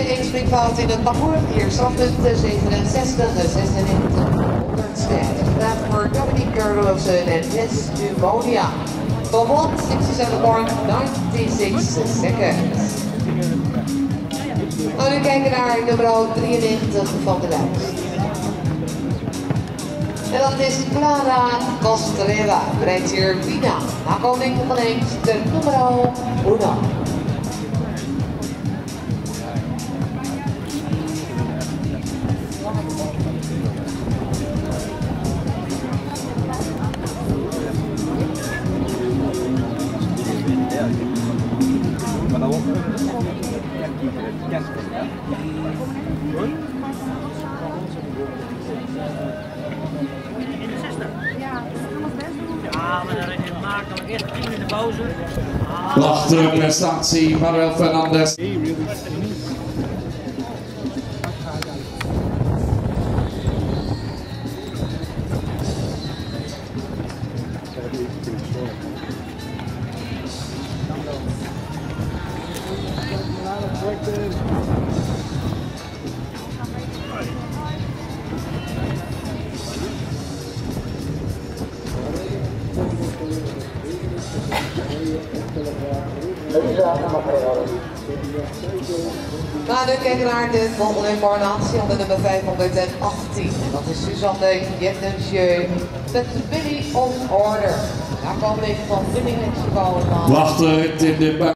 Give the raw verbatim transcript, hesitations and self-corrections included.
één springfout in het parcours. Hier strafpunten zevenenzestig, zesennegentig, honderdste. Gedaan voor Dominique Carlosen en Jess Dumonia. For one sixty-seven point nine six seconds. Nou, nu kijken naar nummer drieënnegentig van de lijst. En dat is Clara Costreva. Bereidt hier Wina. Nakoming van eens de nummer uno. Ja, maar dan maken we eerst tien minuten pauze. Prachtige prestatie, Manuel Fernandez. Nou, nu kijken we naar de volgende informatie onder nummer vijfhonderdachttien. En dat is Suzanne Jettenjeu met Billy on Order. Daar komen we van Billy Mexico. Wachten in de